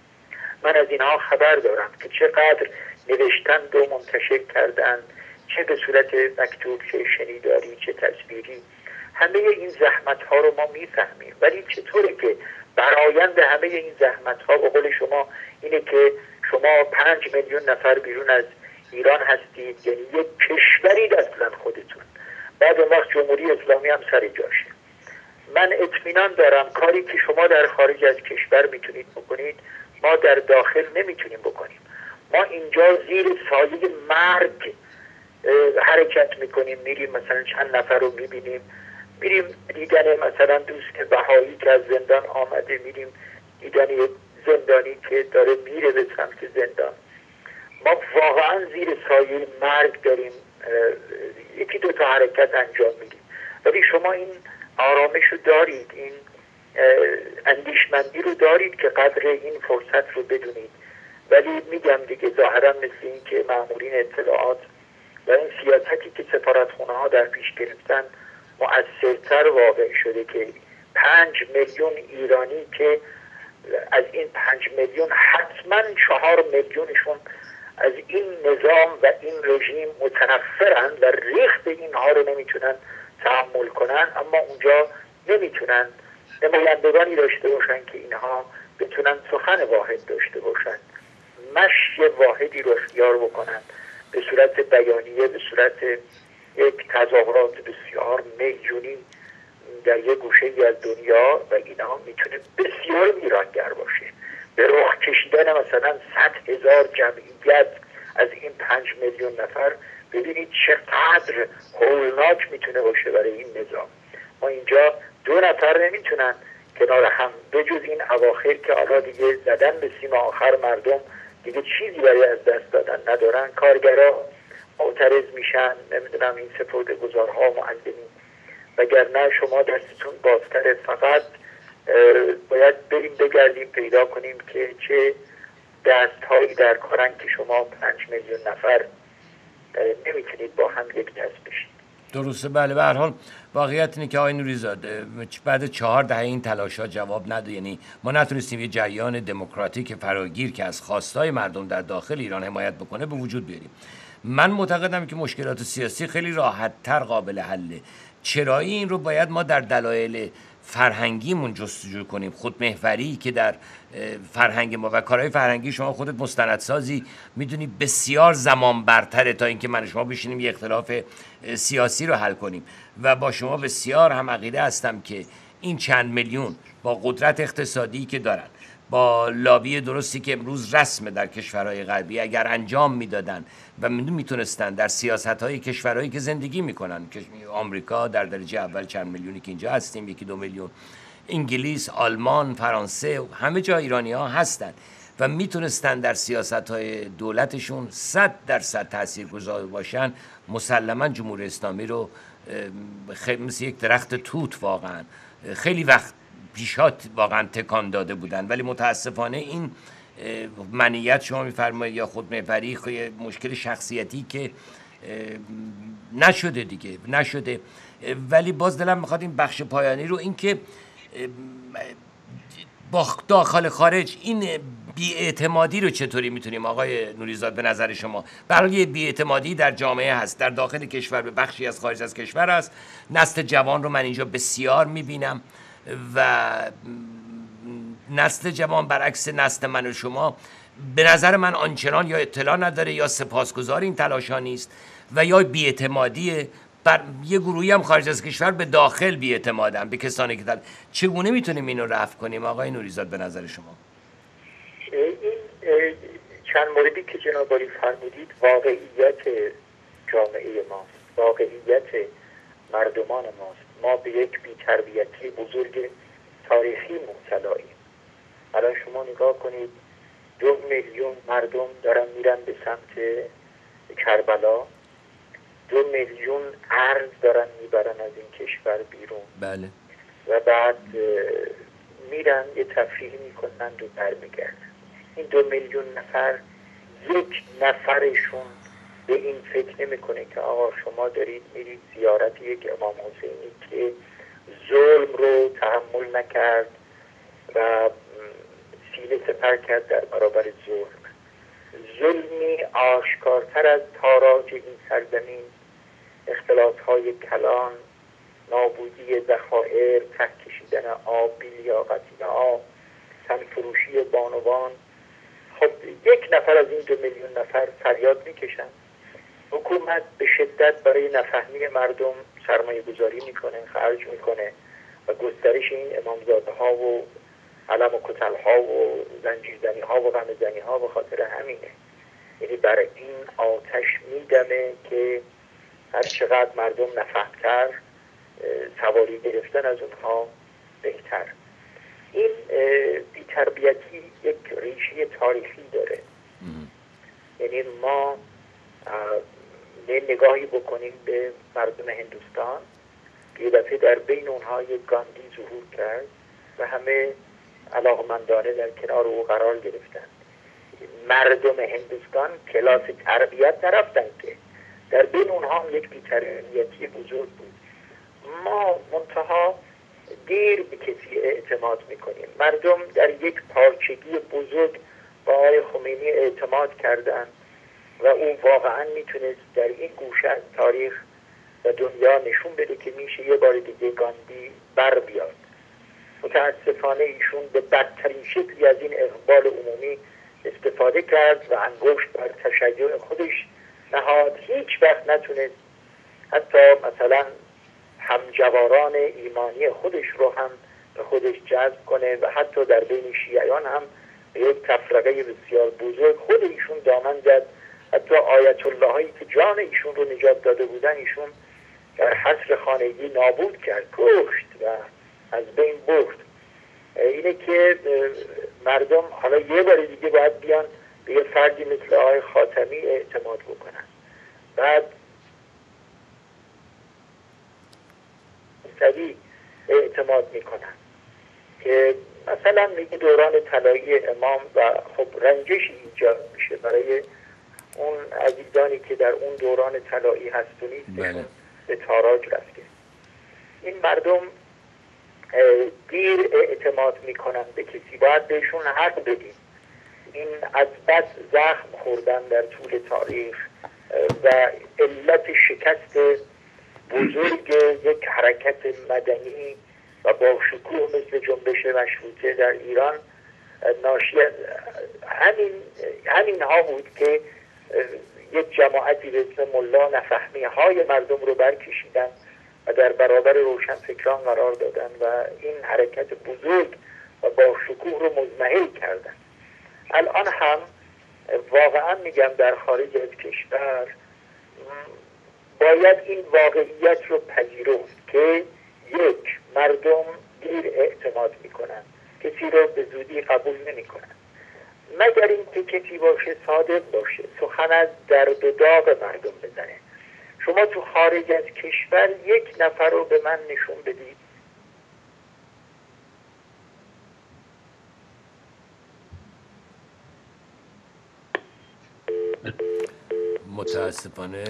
من از اینها خبر دارم که چقدر نوشتند و منتشر کردند، چه به صورت مکتوب، چه شنیداری، چه تصویری. همه این زحمت ها رو ما میفهمیم، ولی چطوره که برآیند همه این زحمت ها به قول شما اینه که شما 5 میلیون نفر بیرون از ایران هستید، یعنی یک کشوری اصلا خودتون، بعد اون وقت جمهوری اسلامی هم سر جاشه. من اطمینان دارم کاری که شما در خارج از کشور میتونید بکنید ما در داخل نمیتونیم بکنیم. ما اینجا زیر سایه مرگ حرکت میکنیم، میریم مثلا چند نفر رو میبینیم، میریم دیدن مثلا دوست بهایی که از زندان آمده، میریم دیدن یک زندانی که داره میره به سمت زندان. ما واقعا زیر سایه مرگ داریم یکی دو تا حرکت انجام میدیم، ولی شما این آرامش رو دارید، این اندیشمندی رو دارید که قدر این فرصت رو بدونید. ولی میگم دیگه ظاهرا مثل این که مامورین اطلاعات و این سیاستی که سفارتخونه ها در پیش گرفتن مؤثرتر واقع شده که 5 میلیون ایرانی که از این 5 میلیون حتما 4 میلیونشون از این نظام و این رژیم متنفرند و ریخت اینها رو نمیتونن تحمل کنن، اما اونجا نمیتونن نمایندگانی داشته باشن که اینها بتونن سخن واحد داشته باشن، مشی واحدی رو اختیار بکنن به صورت بیانیه، به صورت یک تظاهرات بسیار میلیونی در یک گوشه از دنیا، و اینا میتونه بسیار ویرانگر باشه. به رخ کشیدن مثلا 100,000 جمعیت از این 5 میلیون نفر ببینید چقدر هولناک میتونه باشه برای این نظام. ما اینجا 2 نفر نمیتونن کنار هم، بجز این اواخر که حالا دیگه زدن به سیم آخر مردم دیگه چیزی برای از دست دادن ندارن، کارگرها معترض میشن، نمیدونم این سپرده‌گذارها، معلمین، وگرنه شما دستتون بازتره. فقط باید بریم بگردیم پیدا کنیم که چه دست هایی در کارن که شما 5 میلیون نفر نمیتونید با هم یک دست بشید. درسته، بله. به هر حال واقعیت اینه که آقای نوریزاد بعد 4 دهه این تلاش‌ها جواب نده، یعنی ما نتونستیم یه جریان دموکراتیک فراگیر که از خواستای مردم در داخل ایران حمایت بکنه به وجود بیاریم. من معتقدم که مشکلات سیاسی خیلی راحت‌تر قابل حله. چرایی این رو باید ما در دلایل فرهنگیمون جستجو کنیم. خودمحوری که در فرهنگ ما و کارهای فرهنگی شما خودت مستندسازی میدونی بسیار زمان برتره تا اینکه من و شما بشینیم یه اختلاف سیاسی رو حل کنیم و با شما بسیار هم عقیده هستم که این چند میلیون با قدرت اقتصادی که دارن، با لابی درستی که امروز رسمه در کشورهای غربی، اگر انجام میدادن و میتونستن در سیاست‌های کشورهایی که زندگی میکنن، که آمریکا در درجه اول چند میلیونی که اینجا هستیم، 1-2 میلیون، انگلیس، آلمان، فرانسه، همه جا ایرانی‌ها هستن و میتونستن در سیاست‌های دولتشون 100% تاثیرگذار باشن، مسلما جمهوری اسلامی رو مثل یک درخت توت واقعا خیلی وقت پیشات واقعا تکان داده بودن. ولی متاسفانه این منیت شما میفرمایید یا خودمحوری مشکل شخصیتی که نشده دیگه، نشده. ولی باز دلم میخواد این بخش پایانی رو، این که با داخل خارج این بی‌اعتمادی رو چطوری میتونیم آقای نوریزاد به نظر شما؟ برای بی‌اعتمادی در جامعه هست، در داخل کشور به بخشی از خارج از کشور هست. نسل جوان رو من اینجا بسیار میبینم و نسل جوان برعکس نسل من و شما به نظر من آنچنان یا اطلاع نداره یا سپاسگزار این تلاش ها نیست و یا بی‌اعتمادیه. بر یه گروهی هم خارج از کشور به داخل بی‌اعتمادن به کسانی که چگونه میتونیم اینو رفع کنیم آقای نوریزاد به نظر شما؟ این چند موردی که جناب عالی فرمودید واقعیت جامعه ماست، واقعیت مردمان ماست. ما به یک بی‌تربیتی بزرگ تاریخی مبتلاییم. الان شما نگاه کنید 2 میلیون مردم دارن میرن به سمت کربلا، 2 میلیون ارز دارن میبرن از این کشور بیرون. بله. و بعد میرن یه تفریحی میکنن و برمیگردن. این 2 میلیون نفر 1 نفرشون به این فکر نمیکنه که آقا شما دارید میرید زیارت یک امام حسینی که ظلم رو تحمل نکرد و سینه سپر کرد در برابر ظلم. ظلمی آشکارتر از تاراج این سرزمین، اختلاط‌های کلان، نابودی ذخایر، ته کشیدن آب، بی‌لیاقتی‌ها، تنفروشی بانوان. خب 1 نفر از این 2 میلیون نفر فریاد میکشن. حکومت به شدت برای نفهمی مردم سرمایه گذاری میکنه، خرج میکنه و گسترش این امامزاده ها و علم و کتل ها و زنجیردنی ها و غمزنی ها به خاطر همینه. یعنی برای این آتش میدمه که هر چقدر مردم نفهمتر سواری گرفتن از اونها بهتر. این بی‌تربیتی یک ریشه تاریخی داره. یعنی ما نگاهی بکنیم به مردم هندوستان، یه دفعه در بین اونها یک گاندی ظهور کرد و همه علاقمندانه در کنار او قرار گرفتن. مردم هندوستان کلاس تربیت نرفتن که در بین اونها هم یک بی‌تربیتی بزرگ بود. ما منتها دیر به کسی اعتماد میکنیم. مردم در یک پارچگی بزرگ با آقای خمینی اعتماد کردن و او واقعا میتونست در این گوشه از تاریخ و دنیا نشون بده که میشه یه بار دیگه گاندی بر بیاد. متاسفانه ایشون به بدترین شکلی از این اقبال عمومی استفاده کرد و انگشت بر تشیع خودش نهاد. هیچ وقت نتونست حتی مثلا همجواران ایمانی خودش رو هم به خودش جذب کنه و حتی در بین شیعیان هم به یک تفرقه بسیار بزرگ خود ایشون دامن زد. حتی آیت الله هایی که جان ایشون رو نجات داده بودن ایشون در حصر خانگی نابود کرد، کشت و از بین برد. اینه که مردم حالا یه بار دیگه باید بیان به یه فردی مثل آقای خاتمی اعتماد بکنن. بعد اعتماد میکنن که مثلا میگه دوران طلایی امام و خب رنجشی ایجاد میشه برای اون عزیزانی که در اون دوران طلایی هست و نیستشون به تاراج رفته. این مردم دیر اعتماد میکنن به کسی، باید بهشون حق بدیم. این از بس زخم خوردن در طول تاریخ و علت شکست بزرگ یک حرکت مدنی و با شکوه مثل جنبش مشروطه در ایران ناشی از همین ها بود که یک جماعتی به اسم ملا نفهمی های مردم رو برکشیدن و در برابر روشنفکران قرار دادن و این حرکت بزرگ و با شکوه رو مزمحل کردن. الان هم واقعا میگم در خارج از کشور باید این واقعیت رو پذیرفت که یک، مردم دیر اعتماد میکنن، کسی رو به زودی قبول نمیکنن، مگر اینکه کسی باشه صادق باشه، سخن از درد و داغ مردم بزنه. شما تو خارج از کشور یک نفر رو به من نشون بدید متاسفانه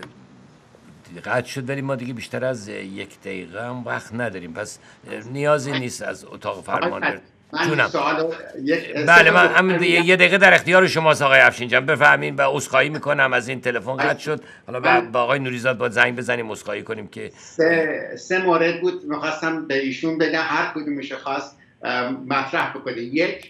قطع شد، ولی ما دیگه بیشتر از 1 دقیقه هم وقت نداریم، پس نیازی نیست از اتاق فرمان. جونم. بله، من هم 1 دقیقه در اختیار شماست آقای افشین جان، بفهمین. و عذرخواهی میکنم از این تلفن قطع شد. حالا با آقای نوریزاد با زنگ بزنیم عذرخواهی کنیم که 3 مورد بود میخواستم به ایشون بگم، هر کدومش خواست مطرح بکنه. یک،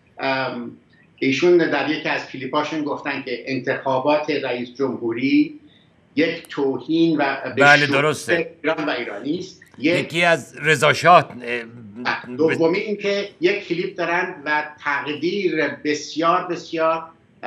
ایشون در یکی از کلیپاشون گفتن که انتخابات رئیس جمهوری یک توهین و بله درسته ایران و ایرانی است. یکی از رضا شاه. دومی این که یک کلیپ دارن و تقدیر بسیار بسیار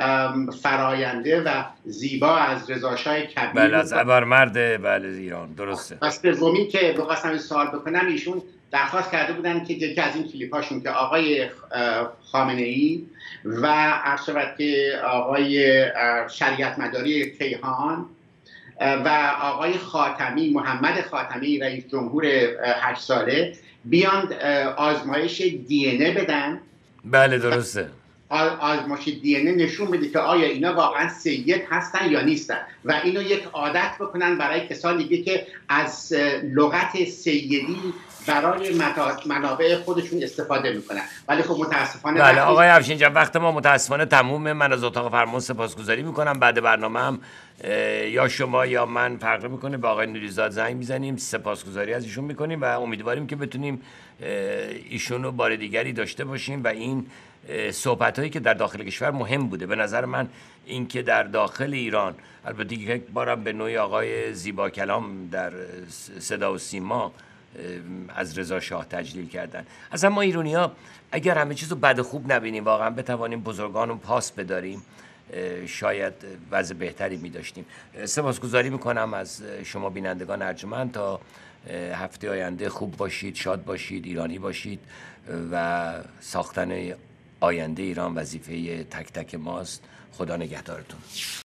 فراینده و زیبا از رضا شاه کبیر، بله از ابرمرد بله ایران، درسته. پس دومی که بخواستم این سوال بکنم، ایشون درخواست کرده بودن که یکی از این کلیپاشون که آقای خامنه ای و عرض شود که آقای شریعت مداری کیهان و آقای خاتمی، محمد خاتمی رئیس جمهور 8 ساله بیان آزمایش DNA بدن. بله درسته. آزمایش DNA نشون بده که آیا اینا واقعا سید هستن یا نیستن و اینو یک عادت بکنن برای کسانی که از لغت سیدی برای منابع خودشون استفاده میکنن. ولی خب متاسفانه بله آقای افشین جان، وقت ما متاسفانه تمومه. من از اتاق فرمان سپاسگزاری میکنم. بعد برنامه هم یا شما یا من فرق میکنه به آقای نوریزاد زنگ میزنیم، سپاسگزاری از ایشون میکنیم و امیدواریم که بتونیم ایشون رو بار دیگری داشته باشیم و این صحبت هایی که در داخل کشور مهم بوده. به نظر من این که در داخل ایران، البته یک بارم به نوعی آقای زیبا کلام در صدا و سیما از رضا شاه تجلیل کردن. اصلا ما ایرانی‌ها اگر همه چیزو بد و خوب نبینیم، واقعا بتوانیم بزرگانو پاس بداریم، شاید وضع بهتری می داشتیم. سپاسگزاری میکنم از شما بینندگان ارجمند. تا هفته آینده خوب باشید، شاد باشید، ایرانی باشید و ساختن آینده ایران وظیفه تک تک ماست. خدا نگهدارتون.